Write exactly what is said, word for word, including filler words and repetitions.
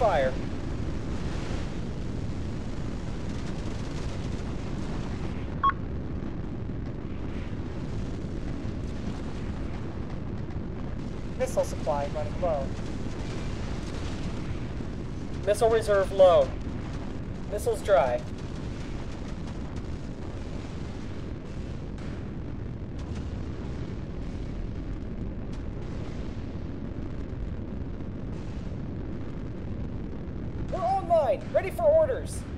fire. Missile supply running low. Missile reserve low. Missiles dry. We're online, ready for orders.